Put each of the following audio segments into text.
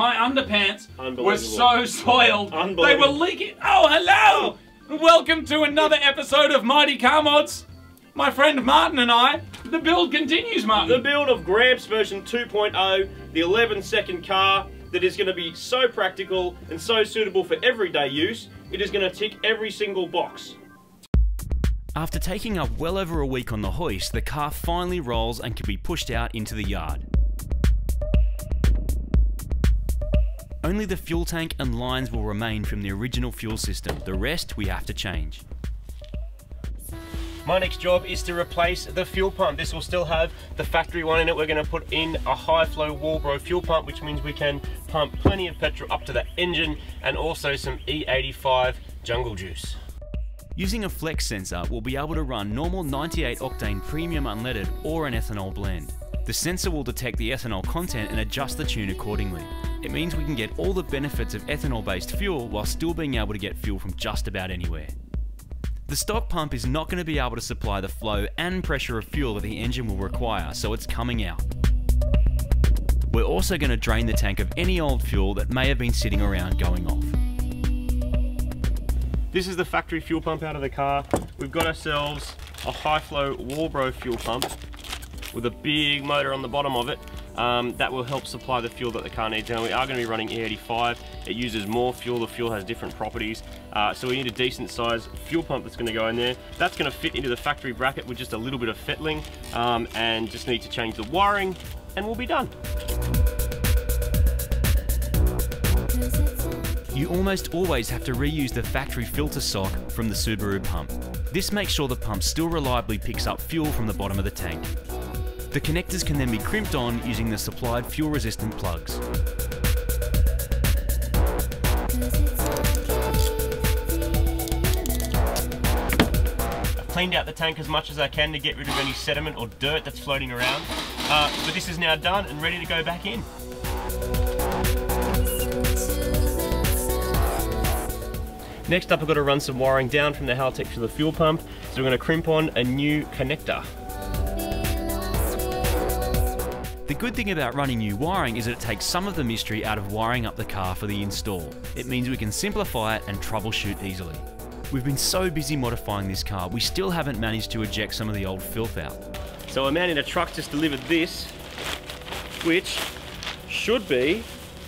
my underpants were so soiled. They were leaking. Oh, hello! Welcome to another episode of Mighty Car Mods. My friend Martin and I, the build continues, Martin. The build of Gramps version 2.0, the 11-second car that is going to be so practical and so suitable for everyday use. It is going to tick every single box. After taking up well over a week on the hoist, the car finally rolls and can be pushed out into the yard. Only the fuel tank and lines will remain from the original fuel system. The rest we have to change. My next job is to replace the fuel pump. This will still have the factory one in it. We're going to put in a high flow Walbro fuel pump, which means we can pump plenty of petrol up to that engine and also some E85 jungle juice. Using a flex sensor, we'll be able to run normal 98 octane premium unleaded or an ethanol blend. The sensor will detect the ethanol content and adjust the tune accordingly. It means we can get all the benefits of ethanol-based fuel while still being able to get fuel from just about anywhere. The stock pump is not going to be able to supply the flow and pressure of fuel that the engine will require, so it's coming out. We're also going to drain the tank of any old fuel that may have been sitting around going off. This is the factory fuel pump out of the car. We've got ourselves a high flow Walbro fuel pump with a big motor on the bottom of it. That will help supply the fuel that the car needs. Now we are going to be running E85. It uses more fuel. The fuel has different properties. So we need a decent sized fuel pump that's going to go in there. That's going to fit into the factory bracket with just a little bit of fettling, and just need to change the wiring and we'll be done. You almost always have to reuse the factory filter sock from the Subaru pump. This makes sure the pump still reliably picks up fuel from the bottom of the tank. The connectors can then be crimped on using the supplied fuel-resistant plugs. I've cleaned out the tank as much as I can to get rid of any sediment or dirt that's floating around. But this is now done and ready to go back in. Next up, I've got to run some wiring down from the Haltech to the fuel pump. So we're going to crimp on a new connector. The good thing about running new wiring is that it takes some of the mystery out of wiring up the car for the install. It means we can simplify it and troubleshoot easily. We've been so busy modifying this car, we still haven't managed to eject some of the old filth out. So a man in a truck just delivered this, which should be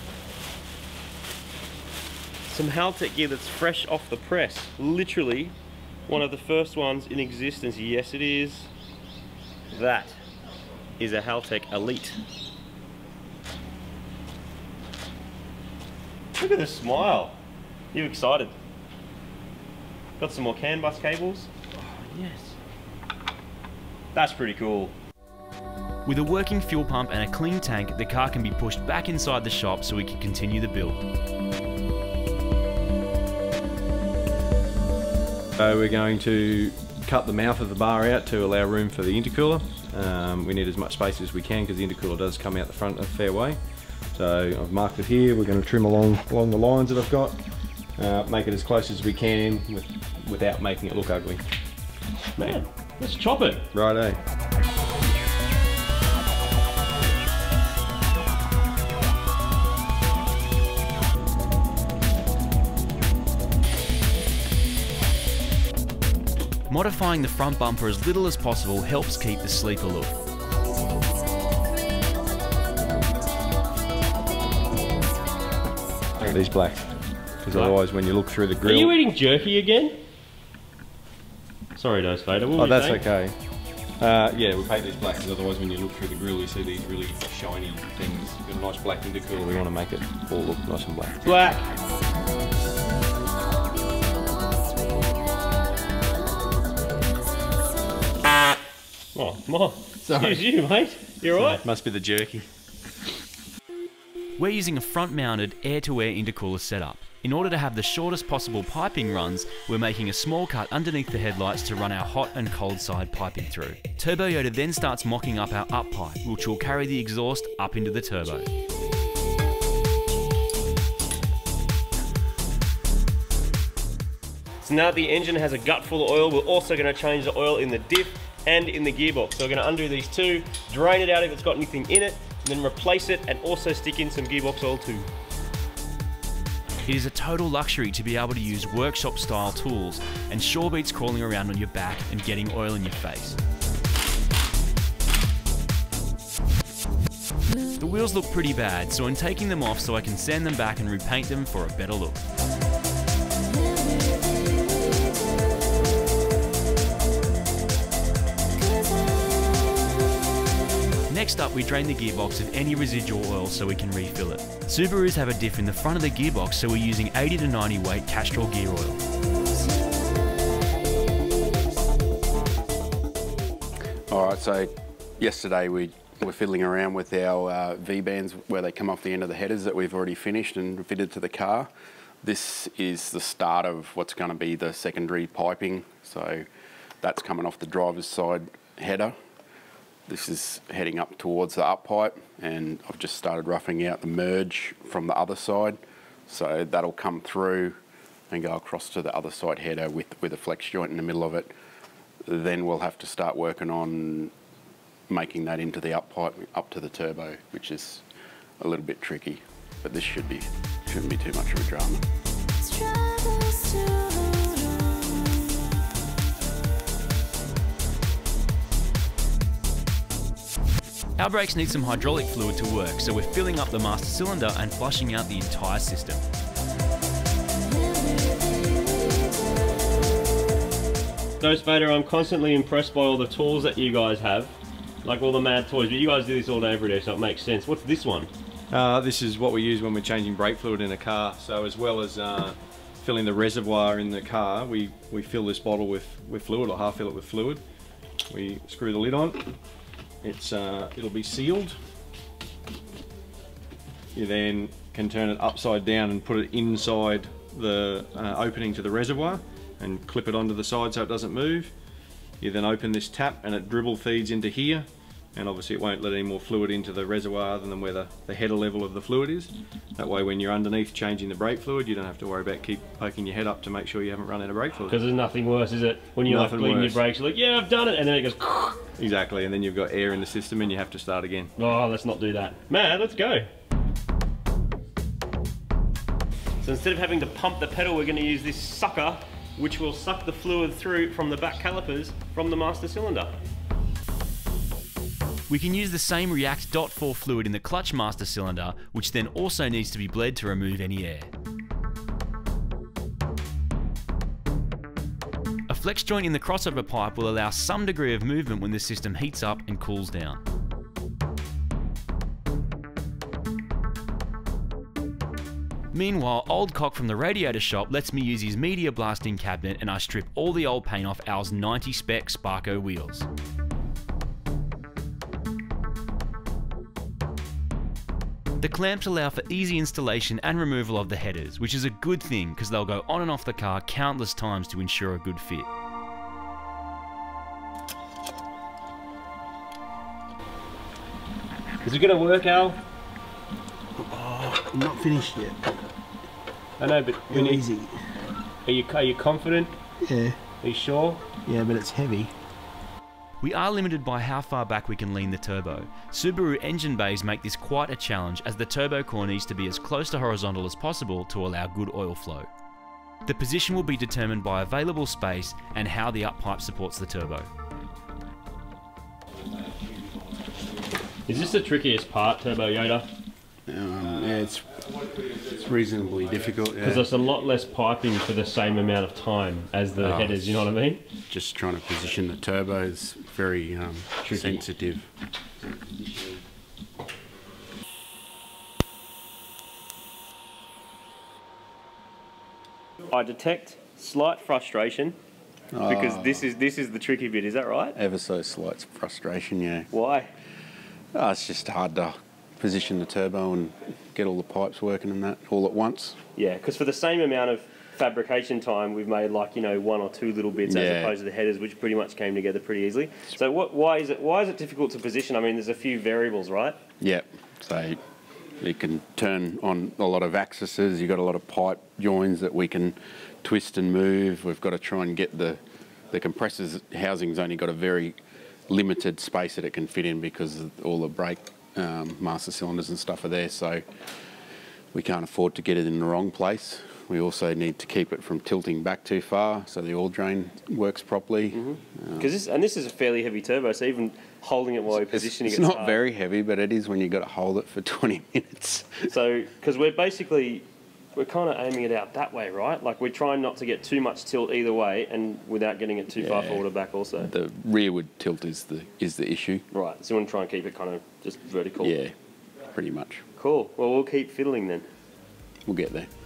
some Haltech gear that's fresh off the press. Literally one of the first ones in existence. Yes, it is. That is a Haltech Elite. Look at the smile. You excited? Got some more CAN bus cables. Oh, yes. That's pretty cool. With a working fuel pump and a clean tank, the car can be pushed back inside the shop so we can continue the build. So we're going to cut the mouth of the bar out to allow room for the intercooler. We need as much space as we can because the intercooler does come out the front a fair way. So I've marked it here. We're going to trim along the lines that I've got, make it as close as we can without making it look ugly. Man, let's chop it. Righto. Modifying the front bumper as little as possible helps keep the sleeker look. These black, because otherwise when you look through the grill... Are you eating jerky again? Sorry, Nose Fader. Oh, that's okay. Yeah, we paint these black because otherwise when you look through the grill you see these really shiny things. Got a nice black intercooler, we want to make it all look nice and black. Black! Oh, come on. Sorry. Excuse you, mate. You alright? Must be the jerky. We're using a front-mounted air-to-air intercooler setup. In order to have the shortest possible piping runs, we're making a small cut underneath the headlights to run our hot and cold side piping through. Turbo Yoda then starts mocking up our up pipe, which will carry the exhaust up into the turbo. So now that the engine has a gut full of oil, we're also going to change the oil in the diff and in the gearbox. So we're going to undo these two, drain it out if it's got anything in it, and then replace it and also stick in some gearbox oil too. It is a total luxury to be able to use workshop-style tools and sure beats crawling around on your back and getting oil in your face. The wheels look pretty bad, so I'm taking them off so I can sand them back and repaint them for a better look. Next up, we drain the gearbox of any residual oil so we can refill it. Subarus have a diff in the front of the gearbox, so we're using 80 to 90 weight Castrol gear oil. Alright, so yesterday we were fiddling around with our V-bands where they come off the end of the headers that we've already finished and fitted to the car. This is the start of what's going to be the secondary piping, so that's coming off the driver's side header. This is heading up towards the up pipe, and I've just started roughing out the merge from the other side, so that'll come through and go across to the other side header with a flex joint in the middle of it. Then we'll have to start working on making that into the up pipe up to the turbo, which is a little bit tricky, but this shouldn't be too much of a drama. Our brakes need some hydraulic fluid to work, so we're filling up the master cylinder and flushing out the entire system. So Spader, I'm constantly impressed by all the tools that you guys have, like all the mad toys, but you guys do this all day every day, so it makes sense. What's this one? This is what we use when we're changing brake fluid in a car. So as well as filling the reservoir in the car, we fill this bottle with fluid, or half fill it with fluid. We screw the lid on. It'll be sealed. You then can turn it upside down and put it inside the opening to the reservoir and clip it onto the side so it doesn't move. You then open this tap and it dribble feeds into here, and obviously it won't let any more fluid into the reservoir other than where the header level of the fluid is. That way when you're underneath changing the brake fluid, you don't have to worry about keep poking your head up to make sure you haven't run out of brake fluid. Because there's nothing worse, is it? When you're like bleeding your brakes, you're like, yeah, I've done it, and then it goes Exactly, and then you've got air in the system and you have to start again. Oh, let's not do that. Man, let's go. So instead of having to pump the pedal, we're going to use this sucker, which will suck the fluid through from the back calipers from the master cylinder. We can use the same React .4 fluid in the clutch master cylinder, which then also needs to be bled to remove any air. A flex joint in the crossover pipe will allow some degree of movement when the system heats up and cools down. Meanwhile, Old Cock from the radiator shop lets me use his media blasting cabinet, and I strip all the old paint off ours 90 spec Sparco wheels. The clamps allow for easy installation and removal of the headers, which is a good thing because they'll go on and off the car countless times to ensure a good fit. Is it going to work, Al? Oh, I'm not finished yet. I know, but Easy. Are you confident? Yeah. Are you sure? Yeah, but it's heavy. We are limited by how far back we can lean the turbo. Subaru engine bays make this quite a challenge, as the turbo core needs to be as close to horizontal as possible to allow good oil flow. The position will be determined by available space and how the up pipe supports the turbo. Is this the trickiest part, Turbo Yoda? Yeah, it's reasonably difficult. Because there's a lot less piping for the same amount of time as the headers, you know what I mean? Just trying to position the turbo is very sensitive. I detect slight frustration because this is the tricky bit, is that right? Ever so slight frustration, yeah. Why? It's just hard to position the turbo and get all the pipes working and that all at once. Yeah, because for the same amount of fabrication time, we've made like, you know, one or two little bits as opposed to the headers, which pretty much came together pretty easily. So why is it difficult to position? I mean, there's a few variables, right? Yeah, so you can turn on a lot of axes. You've got a lot of pipe joins that we can twist and move. We've got to try and get the compressor's housing's only got a very limited space that it can fit in because all the brake master cylinders and stuff are there. So we can't afford to get it in the wrong place. We also need to keep it from tilting back too far so the oil drain works properly. Because this is a fairly heavy turbo, so even holding it while you're positioning it's not very heavy, but it is when you've got to hold it for 20 minutes. So, because we're kind of aiming it out that way, right? Like we're trying not to get too much tilt either way, and without getting it too far forward or back also. The rearward tilt is the issue. Right, so you want to try and keep it kind of just vertical. Yeah, pretty much. Cool. Well, we'll keep fiddling then. We'll get there.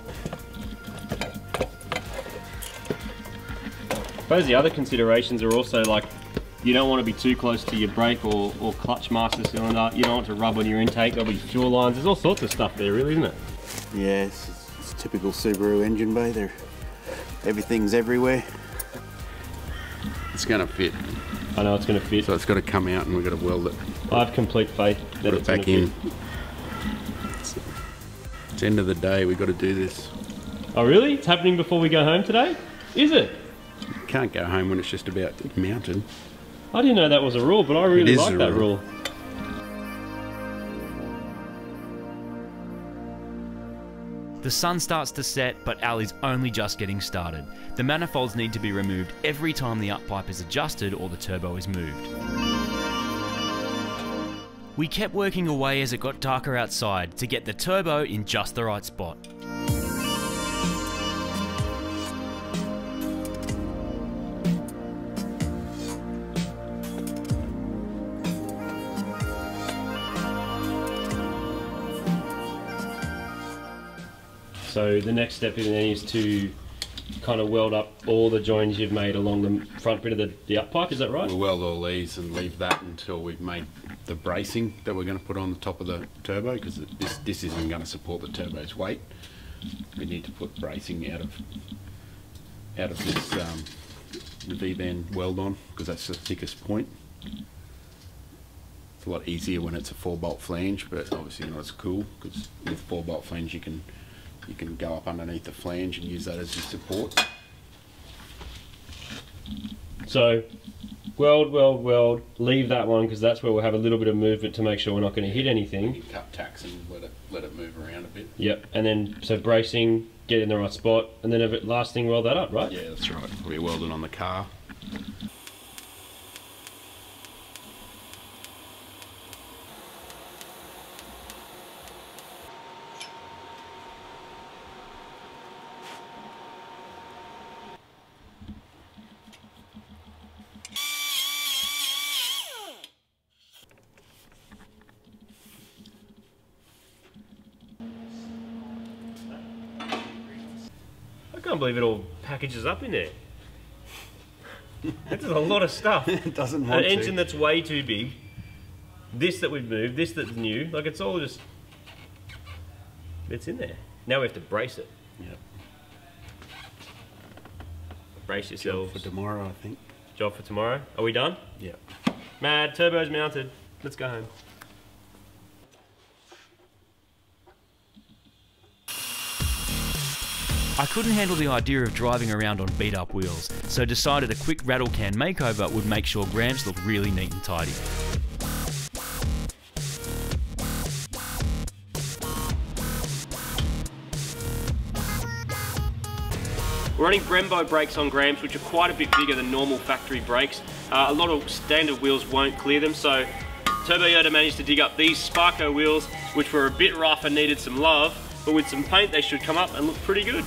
I suppose the other considerations are also like, you don't want to be too close to your brake or clutch master cylinder. You don't want to rub on your intake. There'll be fuel lines. There's all sorts of stuff there, really, isn't it? Yeah, it's typical Subaru engine bay. Everything's everywhere. It's going to fit. I know it's going to fit. So it's got to come out and we've got to weld it. I have complete faith that it's back in. It's the end of the day, we've got to do this. Oh really? It's happening before we go home today? Is it? You can't go home when it's just about mounted. I didn't know that was a rule, but I really like that rule. The sun starts to set, but Ali's only just getting started. The manifolds need to be removed every time the up pipe is adjusted or the turbo is moved. We kept working away as it got darker outside to get the turbo in just the right spot. So the next step is to kind of weld up all the joins you've made along the front bit of the up pipe, is that right? We'll weld all these and leave that until we've made the bracing that we're going to put on the top of the turbo, because this isn't going to support the turbo's weight. We need to put bracing out of this the V-band weld on, because that's the thickest point. It's a lot easier when it's a 4-bolt flange, but obviously not as cool, because with 4-bolt flange you can go up underneath the flange and use that as your support. So, weld, leave that one because that's where we'll have a little bit of movement to make sure we're not going to hit anything. You cut tacks and let it move around a bit. Yep, and then so bracing, get in the right spot, and then last thing, weld that up, right? Yeah, that's right. We weld it on the car. I can't believe it all packages up in there. That's a lot of stuff. It doesn't want An engine that's way too big, this that we've moved, this that's new, like it's all just, it's in there. Now we have to brace it. Yep. Brace yourselves. Job for tomorrow, I think. Job for tomorrow. Are we done? Yeah. Mad, turbo's mounted. Let's go home. I couldn't handle the idea of driving around on beat up wheels, so decided a quick rattle can makeover would make sure Gramps looked really neat and tidy. We're running Brembo brakes on Gramps, which are quite a bit bigger than normal factory brakes. A lot of standard wheels won't clear them, so Turbo Yoda managed to dig up these Sparko wheels, which were a bit rough and needed some love, but with some paint they should come up and look pretty good.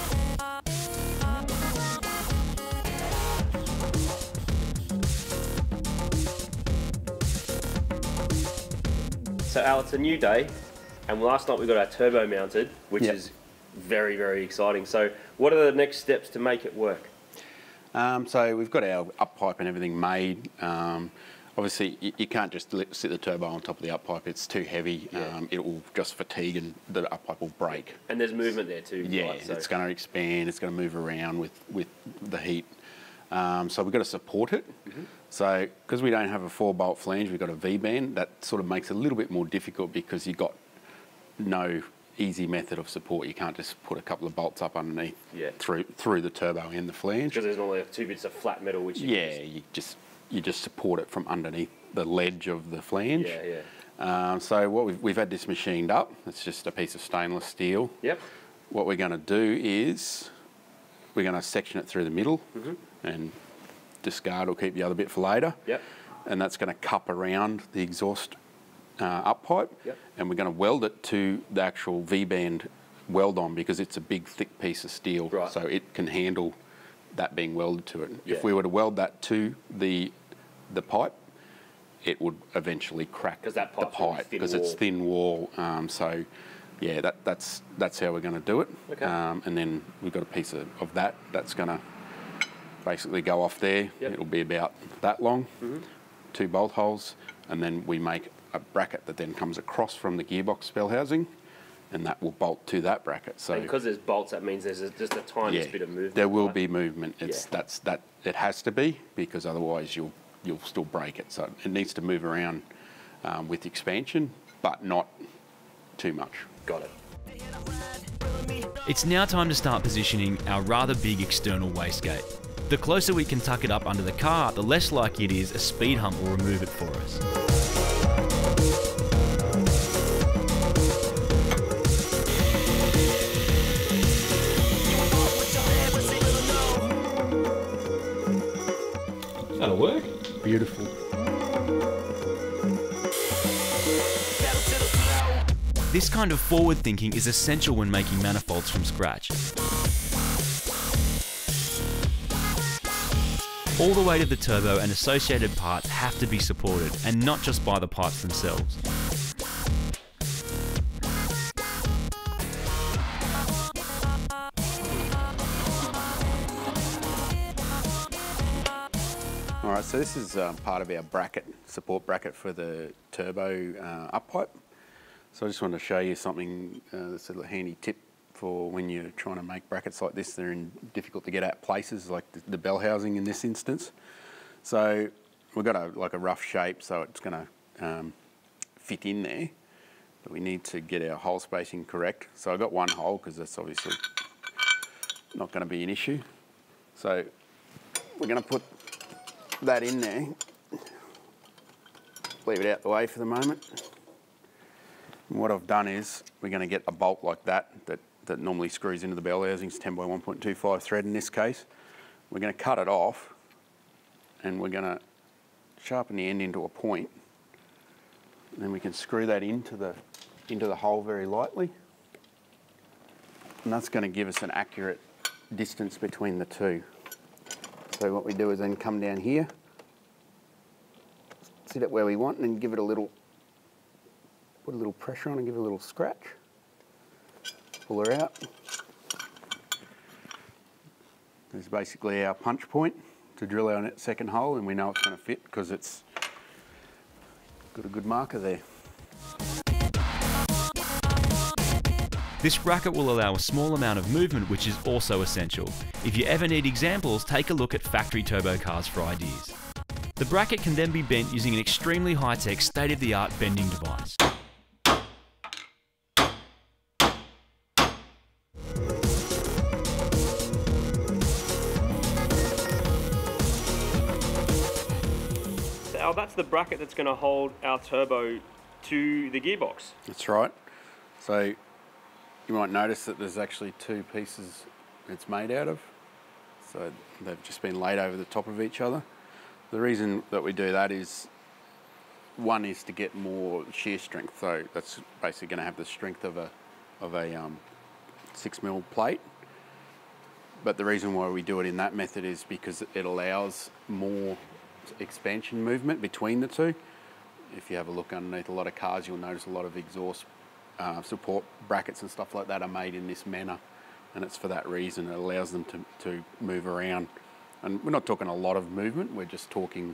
So Al, it's a new day, and last night we got our turbo mounted, which is very, very exciting. So what are the next steps to make it work? So we've got our up pipe and everything made. Obviously, you can't just sit the turbo on top of the up pipe. It's too heavy. Yeah. It will just fatigue and the up pipe will break. And there's movement there too. Yeah, right, so. It's going to expand. It's going to move around with the heat. So we've got to support it. Mm-hmm. So because we don't have a 4-bolt flange, we've got a V-band. That sort of makes it a little bit more difficult because you've got no easy method of support. You can't just put a couple of bolts up underneath through the turbo and the flange. Because there's normally 2 bits of flat metal which you you just support it from underneath the ledge of the flange. So what we've had this machined up. It's just a piece of stainless steel. Yep. What we're going to do is we're going to section it through the middle and discard or keep the other bit for later. Yep. And that's going to cup around the exhaust up pipe. Yep. And we're going to weld it to the actual V-band weld on because it's a big thick piece of steel. Right. So it can handle that being welded to it. Yeah. If we were to weld that to the pipe, it would eventually crack the pipe because it's thin wall. So yeah, that's how we're going to do it. Okay. And then we've got a piece of that that's going to basically go off there. Yep. It'll be about that long, 2 bolt holes, and then we make a bracket that then comes across from the gearbox bell housing, and that will bolt to that bracket. So and because there's bolts, that means there's just a tiny bit of movement. There will be movement. Yeah. It has to be, because otherwise you'll still break it. So it needs to move around with expansion, but not too much. Got it. It's now time to start positioning our rather big external wastegate. The closer we can tuck it up under the car, the less likely it is a speed hump will remove it for us. That'll work. Beautiful. This kind of forward thinking is essential when making manifolds from scratch. All the weight of the turbo and associated parts have to be supported, and not just by the pipes themselves. All right, so this is part of our support bracket for the turbo up pipe. So I just want to show you something that's a handy tip for when you're trying to make brackets like this. They're in difficult to get at places, like the bell housing in this instance. So we've got a rough shape, so it's going to fit in there. But we need to get our hole spacing correct. So I've got one hole because that's obviously not going to be an issue. So we're going to put that in there. Leave it out the way for the moment. And what I've done is we're going to get a bolt like that normally screws into the bell housings, 10 by 1.25 thread in this case. We're going to cut it off, and we're going to sharpen the end into a point. And then we can screw that into the hole very lightly. And that's going to give us an accurate distance between the two. So what we do is then come down here, sit it where we want, and then give it put a little pressure on and give it a little scratch. Pull her out. There's basically our punch point to drill our second hole, and we know it's going to fit because it's got a good marker there. This bracket will allow a small amount of movement, which is also essential. If you ever need examples, take a look at factory turbo cars for ideas. The bracket can then be bent using an extremely high-tech, state-of-the-art bending device. That's the bracket that's going to hold our turbo to the gearbox. That's right. So you might notice that there's actually 2 pieces it's made out of. So they've just been laid over the top of each other. The reason that we do that is, one is to get more shear strength. So that's basically going to have the strength of a 6mm plate. But the reason why we do it in that method is because it allows more expansion movement between the two. If you have a look underneath a lot of cars, you'll notice a lot of exhaust support brackets and stuff like that are made in this manner, and it's for that reason. It allows them to move around. And we're not talking a lot of movement, we're just talking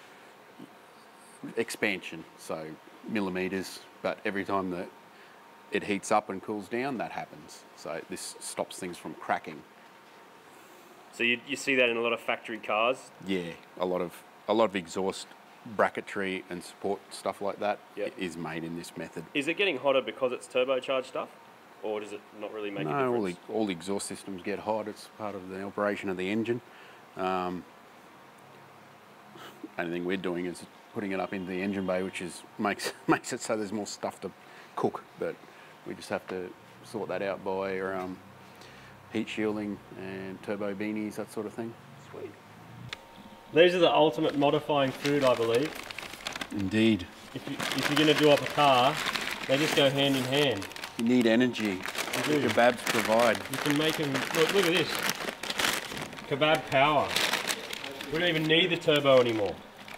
expansion, so millimeters, but every time that it heats up and cools down, that happens. So this stops things from cracking. So you see that in a lot of factory cars? Yeah, a lot of exhaust bracketry and support stuff like that is made in this method. Is it getting hotter because it's turbocharged stuff, or does it not really make a difference? No, all the exhaust systems get hot. It's part of the operation of the engine. Only thing we're doing is putting it up into the engine bay, which makes it so there's more stuff to cook, but we just have to sort that out by heat shielding and turbo beanies, that sort of thing. Sweet. These are the ultimate modifying food, I believe. Indeed. If you're going to do up a car, they just go hand in hand. You need energy. Kebabs provide. You can make them, look at this. Kebab power. We don't even need the turbo anymore.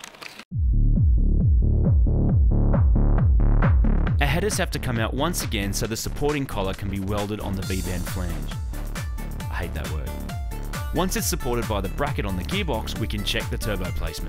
Our headers have to come out once again so the supporting collar can be welded on the V-band flange. I hate that word. Once it's supported by the bracket on the gearbox, we can check the turbo placement.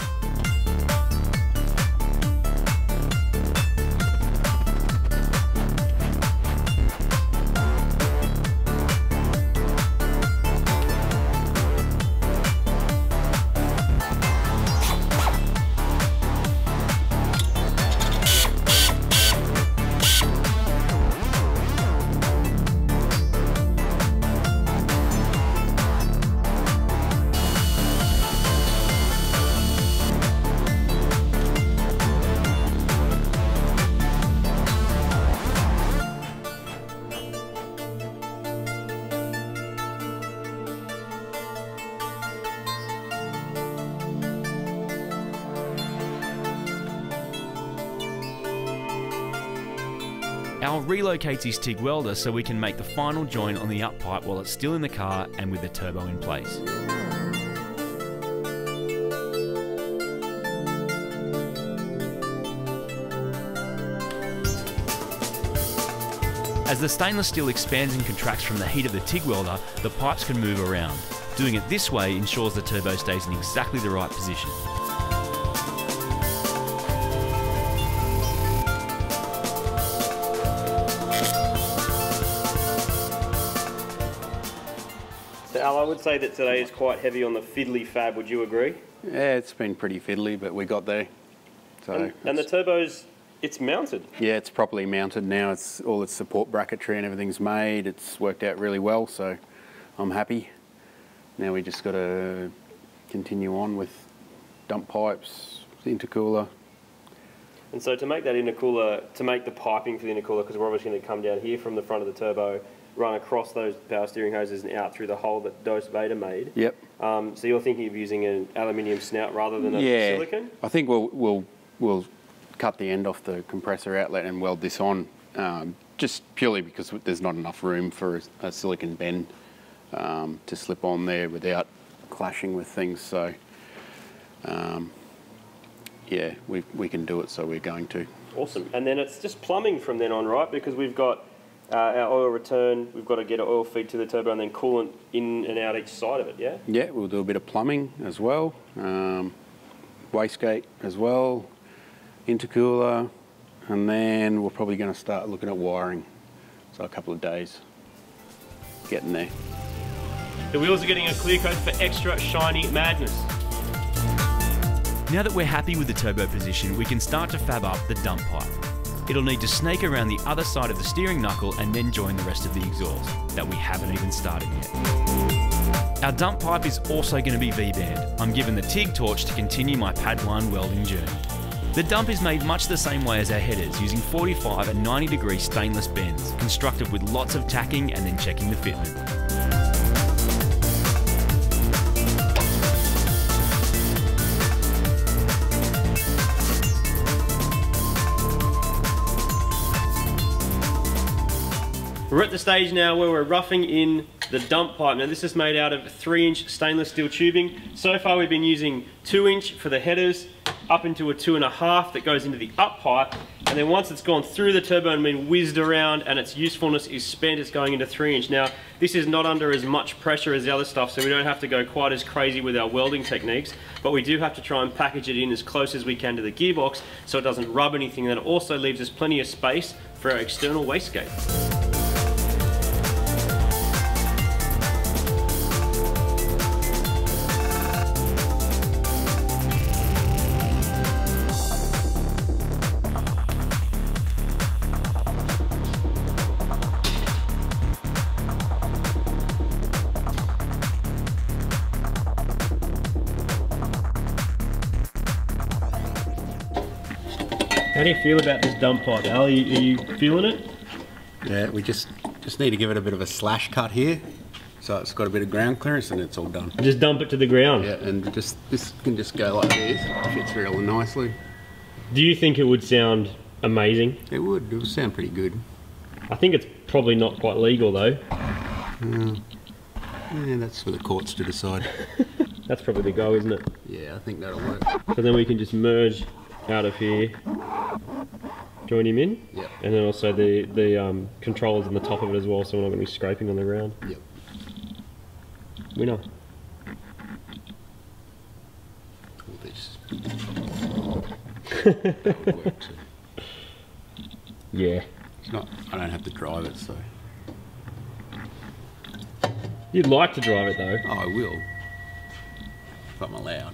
Al relocates his TIG welder so we can make the final join on the up pipe while it's still in the car and with the turbo in place. As the stainless steel expands and contracts from the heat of the TIG welder, the pipes can move around. Doing it this way ensures the turbo stays in exactly the right position. So Al, I would say that today is quite heavy on the fiddly fab, would you agree? Yeah, it's been pretty fiddly, but we got there. So and the turbo's, it's mounted. Yeah, it's properly mounted now. It's all its support bracketry and everything's made. It's worked out really well, so I'm happy. Now we just got to continue on with dump pipes, intercooler. And so to make that intercooler, to make the piping for the intercooler, because we're obviously going to come down here from the front of the turbo, run across those power steering hoses and out through the hole that Dose Vader made. Yep. So you're thinking of using an aluminium snout rather than a silicone? I think we'll cut the end off the compressor outlet and weld this on, just purely because there's not enough room for a silicone bend to slip on there without clashing with things. So yeah, we can do it, so we're going to. Awesome. And then it's just plumbing from then on, right? Because we've got our oil return, we've got to get an oil feed to the turbo and then coolant in and out each side of it, yeah? Yeah, we'll do a bit of plumbing as well, wastegate as well, intercooler, and then we're probably going to start looking at wiring. So a couple of days, getting there. The wheels are getting a clear coat for extra shiny madness. Now that we're happy with the turbo position, we can start to fab up the dump pipe. It'll need to snake around the other side of the steering knuckle and then join the rest of the exhaust, that we haven't even started yet. Our dump pipe is also going to be V-band. I'm given the TIG torch to continue my Padawan welding journey. The dump is made much the same way as our headers, using 45 and 90 degree stainless bends, constructed with lots of tacking and then checking the fitment. We're at the stage now where we're roughing in the dump pipe. Now this is made out of 3-inch stainless steel tubing. So far we've been using 2-inch for the headers, up into a 2.5 that goes into the up pipe, and then once it's gone through the turbo and been whizzed around and its usefulness is spent, it's going into 3-inch. Now this is not under as much pressure as the other stuff, so we don't have to go quite as crazy with our welding techniques, but we do have to try and package it in as close as we can to the gearbox so it doesn't rub anything, and it also leaves us plenty of space for our external wastegate. How do you feel about this dump pipe, Al? Are you feeling it? Yeah, we just need to give it a bit of a slash cut here, so it's got a bit of ground clearance and it's all done. Just dump it to the ground? Yeah, and this can just go like this. It fits really nicely. Do you think it would sound amazing? It would sound pretty good. I think it's probably not quite legal though. Yeah, that's for the courts to decide. That's probably the go, isn't it? Yeah, I think that'll work. So then we can just merge out of here, join him in, Yep. and then also the controllers on the top of it as well, so we're not going to be scraping on the ground. Yep. Winner. All this. That would work too. Yeah. It's not. I don't have to drive it, so. You'd like to drive it though. Oh, I will. If I'm allowed.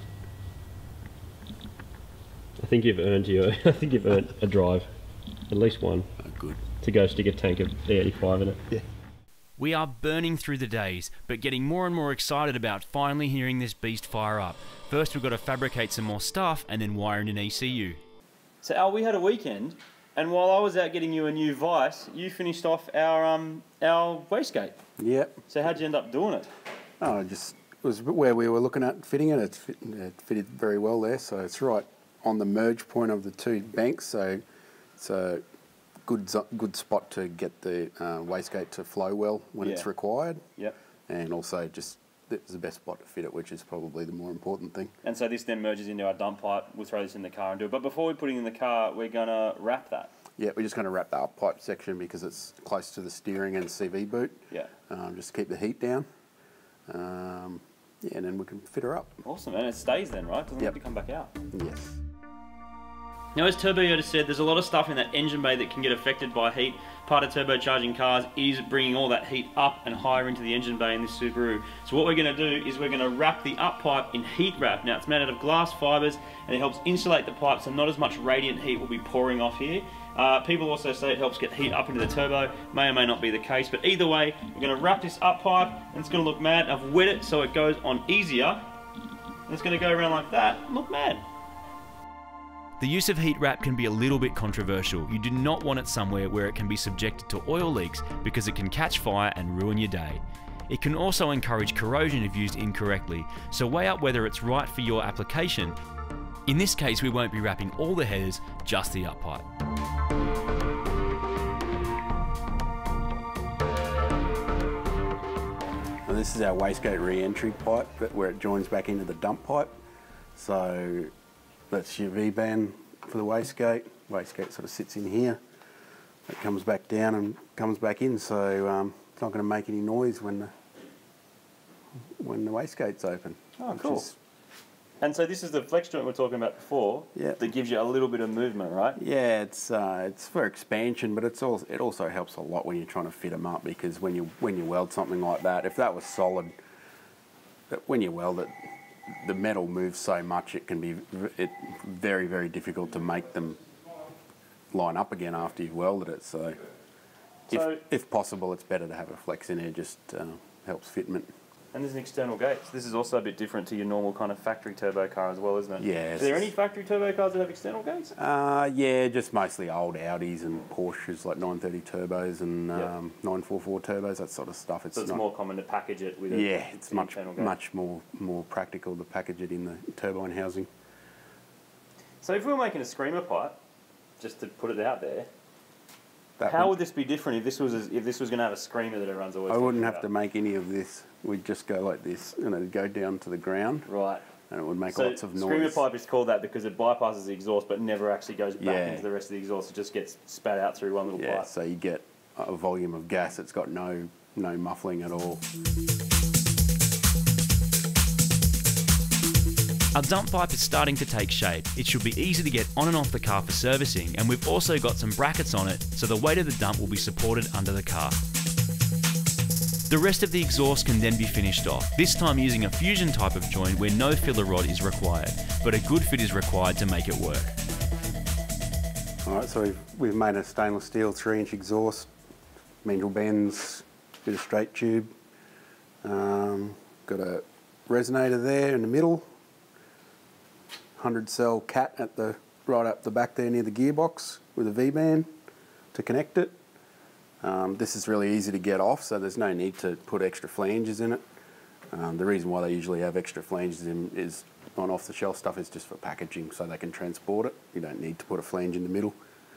I think you've earned a drive, at least one, Oh, good. to go stick a tank of E85 in it. Yeah. We are burning through the days, but getting more and more excited about finally hearing this beast fire up. First we've got to fabricate some more stuff and then wire in an ECU. So Al, we had a weekend, and while I was out getting you a new vise, you finished off our wastegate. Yep. So how'd you end up doing it? Oh, it was where we were looking at fitting it. It fitted very well there, so it's right on the merge point of the two banks, so it's a good spot to get the wastegate to flow well when it's required. Yep. And also just it's the best spot to fit it, which is probably the more important thing. And so this then merges into our dump pipe. We'll throw this in the car and do it. But before we put it in the car, we're going to wrap that. Yeah, we're just going to wrap the up pipe section because it's close to the steering and CV boot. Yeah. Just keep the heat down. Yeah, and then we can fit her up. Awesome. And it stays then, right? Doesn't have to come back out. Yes. Now, as Turbo Yoda said, there's a lot of stuff in that engine bay that can get affected by heat. Part of turbocharging cars is bringing all that heat up and higher into the engine bay in this Subaru. So what we're going to do is we're going to wrap the up pipe in heat wrap. Now, it's made out of glass fibres and it helps insulate the pipe so not as much radiant heat will be pouring off here. People also say it helps get heat up into the turbo. May or may not be the case, but either way, we're going to wrap this up pipe and it's going to look mad. I've wet it so it goes on easier. And it's going to go around like that and look mad. The use of heat wrap can be a little bit controversial. You do not want it somewhere where it can be subjected to oil leaks because it can catch fire and ruin your day. It can also encourage corrosion if used incorrectly, so weigh up whether it's right for your application. In this case, we won't be wrapping all the headers, just the up pipe. And this is our wastegate re-entry pipe where it joins back into the dump pipe. So that's your V-band for the wastegate. Wastegate sort of sits in here. It comes back down and comes back in, so it's not going to make any noise when the wastegate's open. Oh, cool. And so this is the flex joint we were talking about before that gives you a little bit of movement, right? Yeah, it's for expansion, but it also helps a lot when you're trying to fit them up, because when you weld something like that, if that was solid, when you weld it, the metal moves so much it can be very, very difficult to make them line up again after you've welded it. So if possible, it's better to have a flex in there, just helps fitment. And there's an external gate. So this is also a bit different to your normal kind of factory turbo car as well, isn't it? Yeah. Are there any factory turbo cars that have external gates? Yeah, just mostly old Audis and Porsches, like 930 turbos and 944 turbos, that sort of stuff. So it's more common to package it with it's much more practical to package it in the turbine housing. So if we were making a screamer pipe, just to put it out there, how would this be different if this was going to have a screamer that everyone's always? I wouldn't have to make any of this. We'd just go like this, and it'd go down to the ground. Right. And it would make lots of noise. Screamer pipe is called that because it bypasses the exhaust, but never actually goes back into the rest of the exhaust. It just gets spat out through one little pipe. Yeah. So you get a volume of gas. It's got no muffling at all. Our dump pipe is starting to take shape. It should be easy to get on and off the car for servicing, and we've also got some brackets on it so the weight of the dump will be supported under the car. The rest of the exhaust can then be finished off, this time using a fusion type of joint where no filler rod is required, but a good fit is required to make it work. Alright, so we've made a stainless steel 3-inch exhaust, Mendel bends, bit of straight tube, got a resonator there in the middle, 100 cell cat at the right up the back there near the gearbox with a V-band to connect it. This is really easy to get off, so there's no need to put extra flanges in it. The reason why they usually have extra flanges in is on off-the-shelf stuff is just for packaging, so they can transport it. You don't need to put a flange in the middle.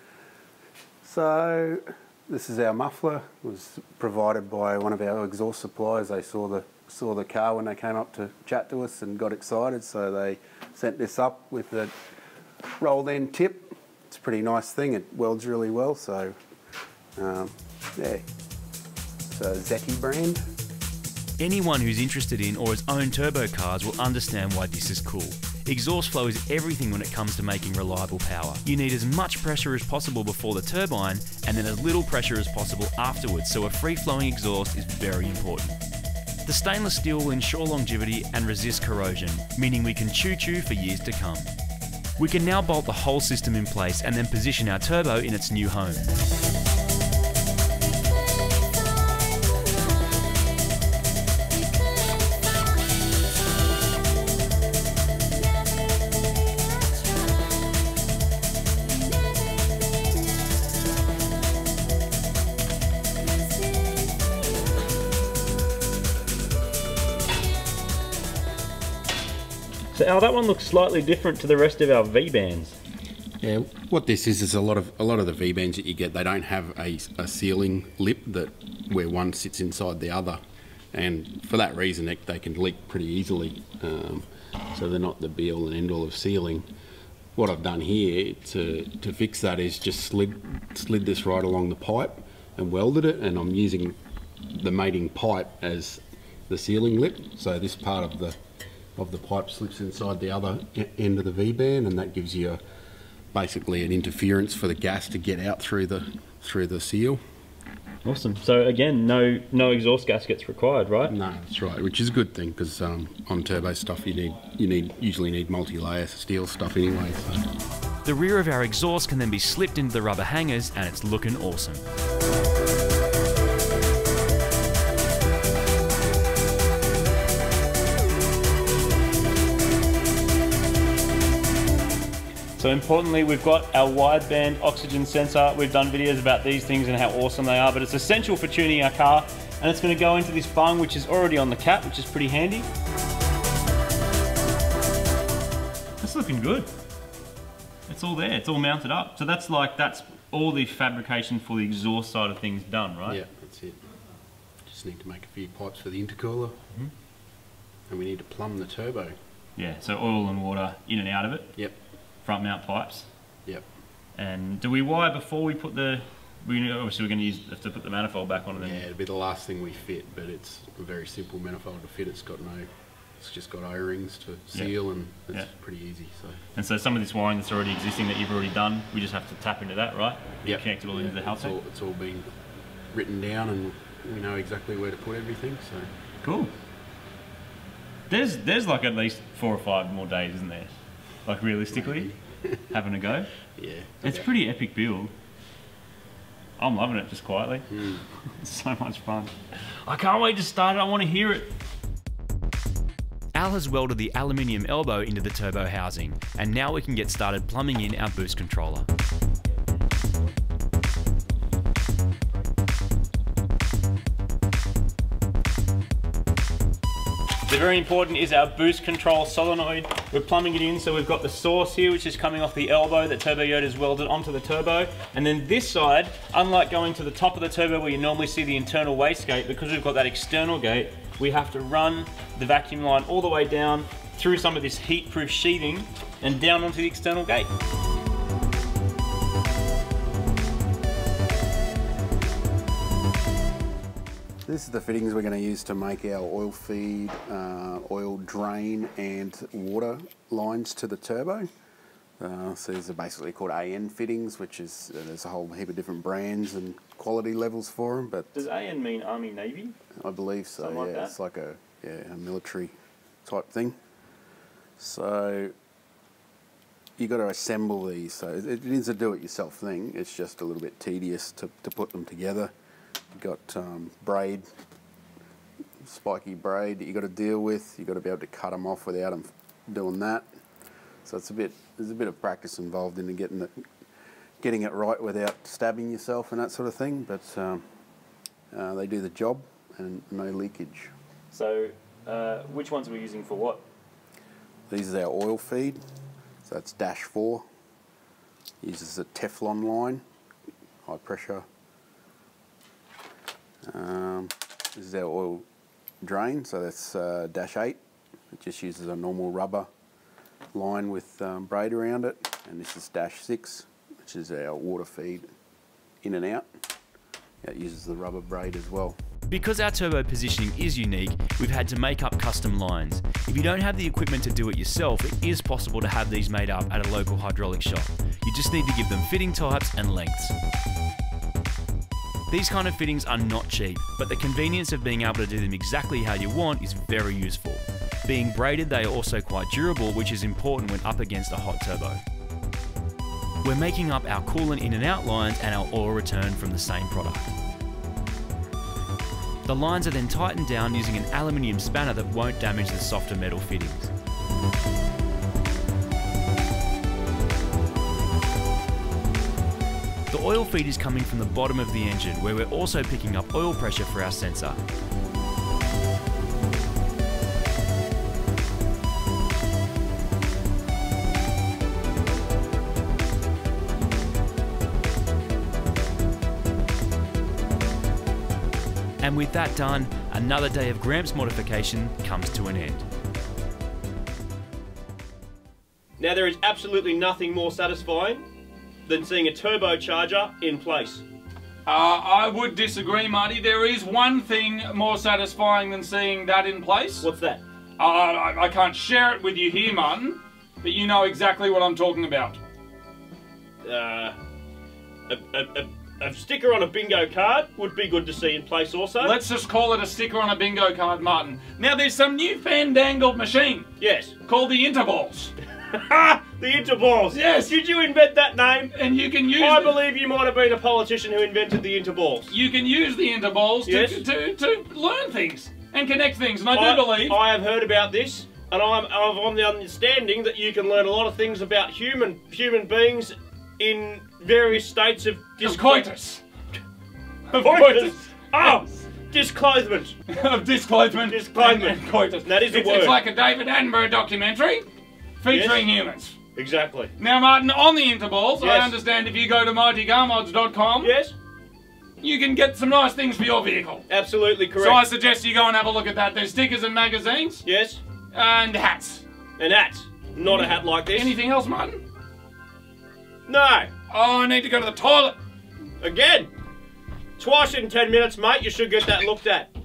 So this is our muffler. It was provided by one of our exhaust suppliers. They saw the car when they came up to chat to us and got excited, so they sent this up with the rolled end tip. It's a pretty nice thing. It welds really well, so yeah. It's a Zeti brand. Anyone who's interested in or has owned turbo cars will understand why this is cool. Exhaust flow is everything when it comes to making reliable power. You need as much pressure as possible before the turbine and then as little pressure as possible afterwards, so a free-flowing exhaust is very important. The stainless steel will ensure longevity and resist corrosion, meaning we can choo-choo for years to come. We can now bolt the whole system in place and then position our turbo in its new home. So Al, that one looks slightly different to the rest of our V-bands. Yeah, what this is a lot of the V-bands that you get, they don't have a sealing lip that where one sits inside the other, and for that reason they can leak pretty easily. So they're not the be-all and end-all of sealing. What I've done here to fix that is just slid this right along the pipe and welded it, and I'm using the mating pipe as the sealing lip. So this part of the pipe slips inside the other end of the V-band, and that gives you basically an interference for the gas to get out through the seal. Awesome. So again, no exhaust gaskets required, right? No, that's right, which is a good thing because on turbo stuff you usually need multi-layer steel stuff anyway. So. The rear of our exhaust can then be slipped into the rubber hangers and it's looking awesome. So importantly, we've got our wideband oxygen sensor. We've done videos about these things and how awesome they are, but it's essential for tuning our car, and it's going to go into this bung which is already on the cap, which is pretty handy. That's looking good. It's all there, it's all mounted up. So that's all the fabrication for the exhaust side of things done, right? Yeah, that's it. Just need to make a few pipes for the intercooler, and we need to plumb the turbo. Yeah, so oil and water in and out of it. Yep. Front mount pipes. Yep. And do we wire before we put the? Obviously, we're going to have to put the manifold back on it. Yeah, it'll be the last thing we fit, but it's a very simple manifold to fit. It's just got O-rings to seal, and it's pretty easy. So. And so some of this wiring that's already existing that you've already done, we just have to tap into that, right? Yeah. Connect it all into the house. It's all been written down, and we know exactly where to put everything. So. Cool. There's like at least 4 or 5 more days, isn't there? Like realistically, having a go. Yeah. It's a pretty epic build. I'm loving it just quietly. It's so much fun. I can't wait to start it. I want to hear it. Al has welded the aluminium elbow into the turbo housing, and now we can get started plumbing in our boost controller. So very important is our boost control solenoid. We're plumbing it in, so we've got the source here, which is coming off the elbow that Turbo Yoda's welded onto the turbo. And then this side, unlike going to the top of the turbo where you normally see the internal wastegate, because we've got that external gate, we have to run the vacuum line all the way down through some of this heat-proof sheathing and down onto the external gate. This is the fittings we're going to use to make our oil feed, oil drain and water lines to the turbo. So these are basically called AN fittings, which is, there's a whole heap of different brands and quality levels for them. But does AN mean Army Navy? I believe so, something yeah. Like it's like a military type thing. So you got to assemble these. So it is a do-it-yourself thing. It's just a little bit tedious to put them together. You've got braid, spiky braid that you've got to deal with. You've got to be able to cut them off without them doing that. So there's a bit of practice involved in getting it right without stabbing yourself and that sort of thing, but they do the job and no leakage. So, which ones are we using for what? These are our oil feed, so that's dash 4. Uses a Teflon line, high pressure. This is our oil drain, so that's dash 8. It just uses a normal rubber line with braid around it, and this is dash 6, which is our water feed in and out. It uses the rubber braid as well. Because our turbo positioning is unique, we've had to make up custom lines. If you don't have the equipment to do it yourself, it is possible to have these made up at a local hydraulic shop. You just need to give them fitting types and lengths. These kind of fittings are not cheap, but the convenience of being able to do them exactly how you want is very useful. Being braided, they are also quite durable, which is important when up against a hot turbo. We're making up our coolant in and out lines and our oil return from the same product. The lines are then tightened down using an aluminium spanner that won't damage the softer metal fittings. The oil feed is coming from the bottom of the engine, where we're also picking up oil pressure for our sensor. And with that done, another day of Gramps modification comes to an end. Now there is absolutely nothing more satisfying than seeing a turbocharger in place. I would disagree, Marty. There is one thing more satisfying than seeing that in place. What's that? I can't share it with you here, Martin, but you know exactly what I'm talking about. A sticker on a bingo card would be good to see in place also. Let's just call it a sticker on a bingo card, Martin. Now there's some new fandangled machine. Yes. Called the Interballs. The Interballs. Yes. Did you invent that name? And you can use I believe you might have been a politician who invented the Interballs. You can use the Interballs Yes. to learn things and connect things, and I do believe... I have heard about this, and I'm on the understanding that you can learn a lot of things about human beings in various states of coitus. coitus. Oh, disclothement. Of disclothement. Disclothement. And coitus. That is a word. It's like a David Attenborough documentary featuring humans. Exactly. Now, Martin, on the Interballs, Yes. I understand if you go to mightygarmods.com, Yes. you can get some nice things for your vehicle. Absolutely correct. So I suggest you go and have a look at that. There's stickers and magazines. Yes. And hats. An hat. Not a hat like this. Anything else, Martin? No. Oh, I need to go to the toilet. Again. Twice in 10 minutes, mate. You should get that looked at.